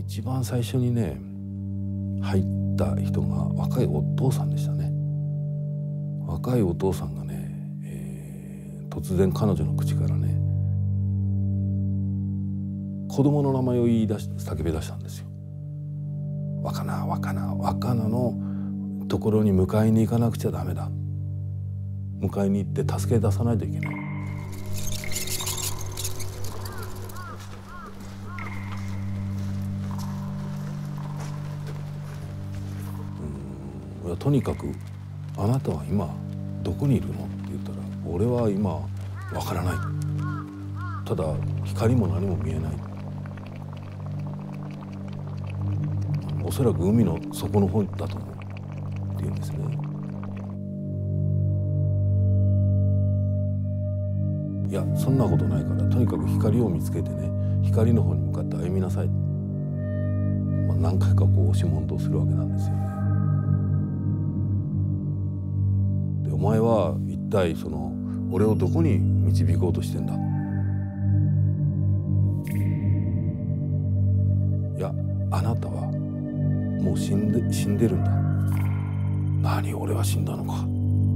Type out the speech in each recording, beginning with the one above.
一番最初にね入った人が若いお父さんでしたね。若いお父さんがね、突然彼女の口からね子供の名前を叫び出したんですよ。若菜若菜若菜のところに迎えに行かなくちゃダメだ。迎えに行って助け出さないといけない。とにかく「あなたは今どこにいるの?」って言ったら「俺は今わからない。ただ光も何も見えない。おそらく海の底の方だと思う」って言うんですね。いやそんなことないからとにかく光を見つけてね光の方に向かって歩みなさい。何回かこう押し問答するわけなんですよね。でお前は一体その俺をどこに導こうとしてんだ。いやあなたはもう死んでるんだ。何俺は死んだのか。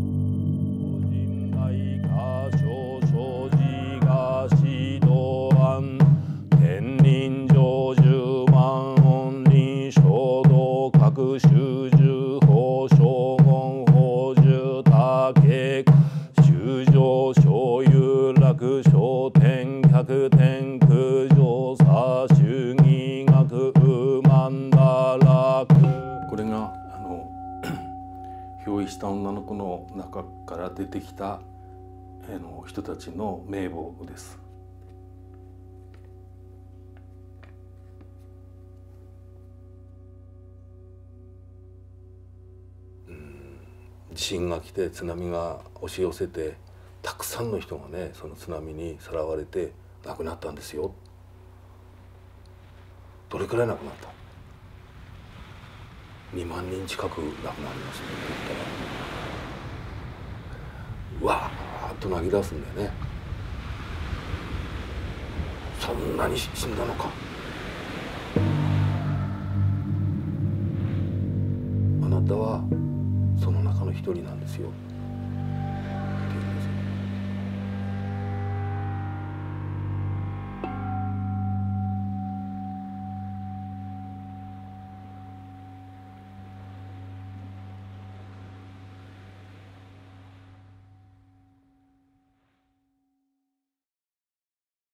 これが憑依した女の子の中から出てきた人たちの名簿です。地震が来て津波が押し寄せてたくさんの人がねその津波にさらわれて亡くなったんですよ。どれくらい亡くなった？ 2万人近く亡くなりますねって言ったらわーっと泣き出すんだよね。そんなに死んだのか。あなたはその中の一人なんですよ。